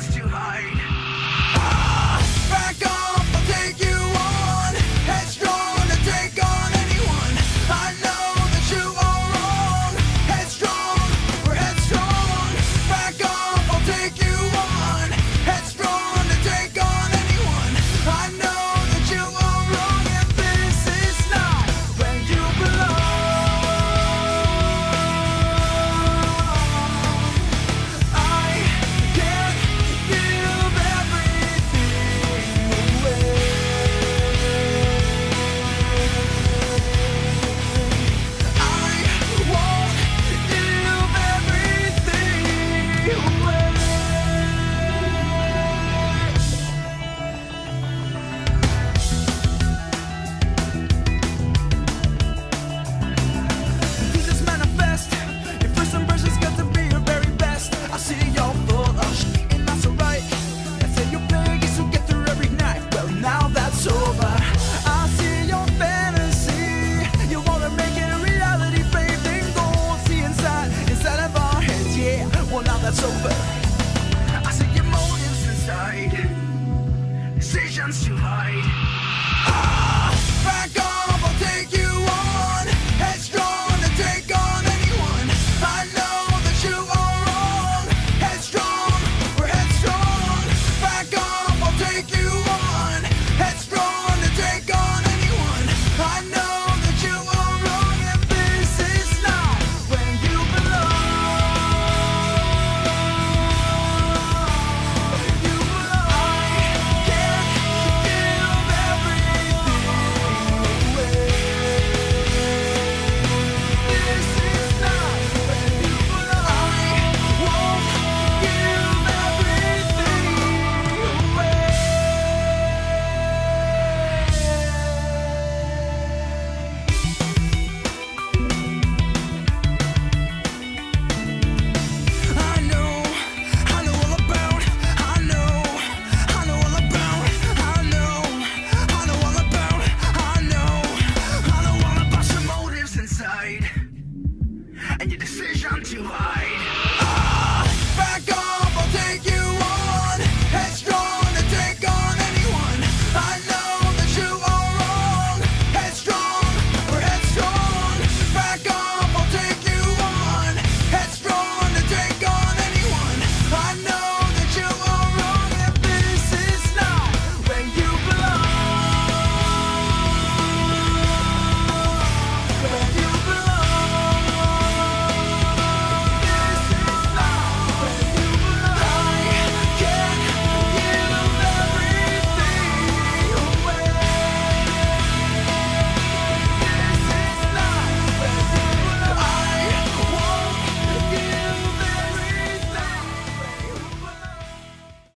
decisions to hide. Back off, I'll take you on. Headstrong to take on anyone. I know that you are wrong. Headstrong, we're headstrong. Back off, I'll take you on. Headstrong to take on anyone. I know that you are wrong, and this is not where you belong. I can't give everything away. I won't give everything away. Jesus manifest. Your first impression's got to be your very best. I see you're full of shit and that's alright. I say your biggest will get through every night. Well, now that's over. I see your fantasy. You wanna make it a reality, babe. Then go see inside of our heads. Yeah, well now that's over. I see your motives inside. Decisions to hide.